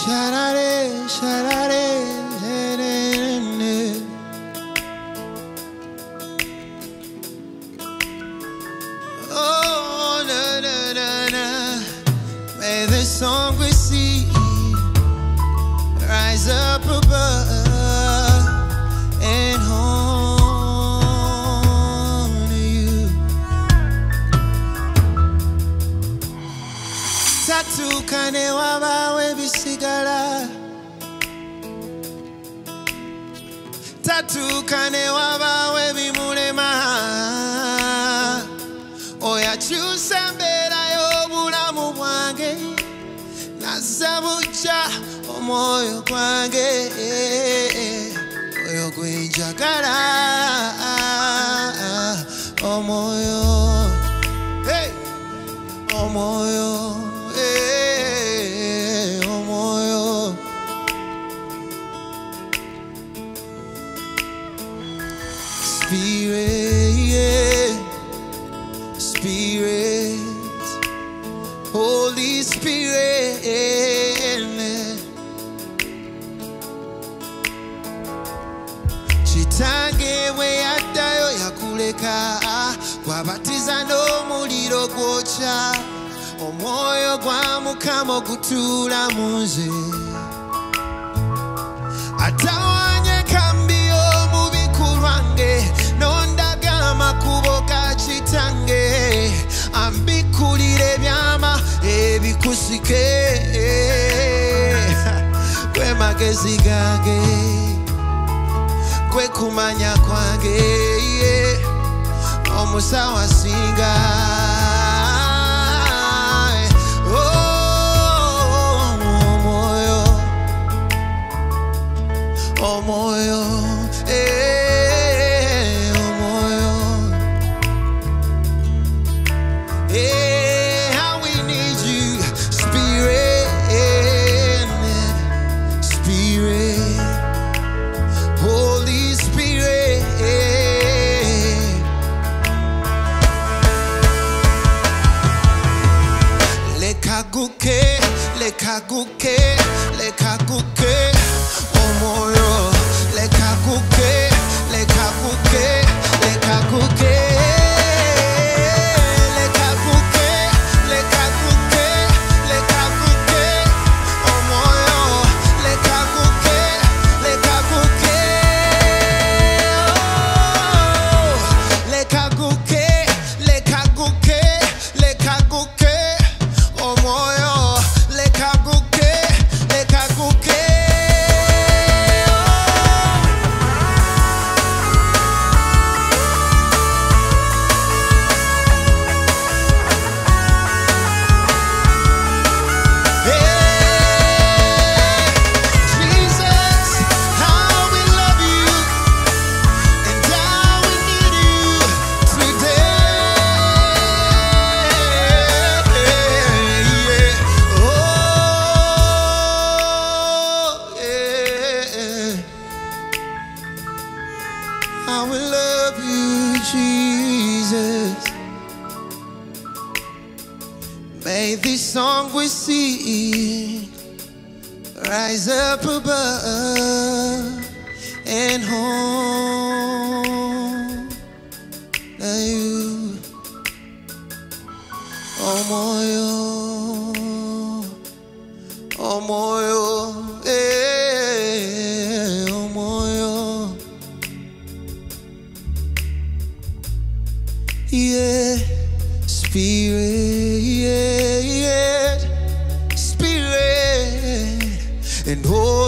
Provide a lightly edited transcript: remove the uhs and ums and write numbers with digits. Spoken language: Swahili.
Sharare, sharare, sharare. Oh, na na na na. May this song we see rise up above and honor you. Tatukane wabawe bisigala, tatukane wabawe bimulema. Oyakyusa mbeera y'obulamu bwange, nazabuja omwoyo gwange, oyo gwe njagala, omwoyo, hey, omwoyo, hey, omwoyo. Spirit, yeah, Spirit, Holy Spirit, chitange we yaddayo yakuleka, gwabatiza n'omuliro gwokya, omwoyo gwa Mukama ogutuula mu nze, atawanye kambi omubiku lwange, n'ondaga amakubo ga kitange, ambikulira ebyama ebikusike, gwe magezi gange, gwe kumanya kwange, omusawo asinga. Omwoyo, omwoyo, how we need you, Spirit, Spirit, Holy Spirit. Lekaguke, lekaguke, lekaguke, omwoyo, lekaguke, lekaguke, lekaguke, lekaguke, lekaguke, lekaguke, omwoyo, lekaguke, lekaguke, lekaguke, lekaguke, lekaguke, omwoyo, lekaguke, lekaguke. I will love you, Jesus. May this song we sing rise up above and honor you. Omwoyo, omwoyo, omwoyo. Yeah, Spirit, yeah, yeah, Spirit, and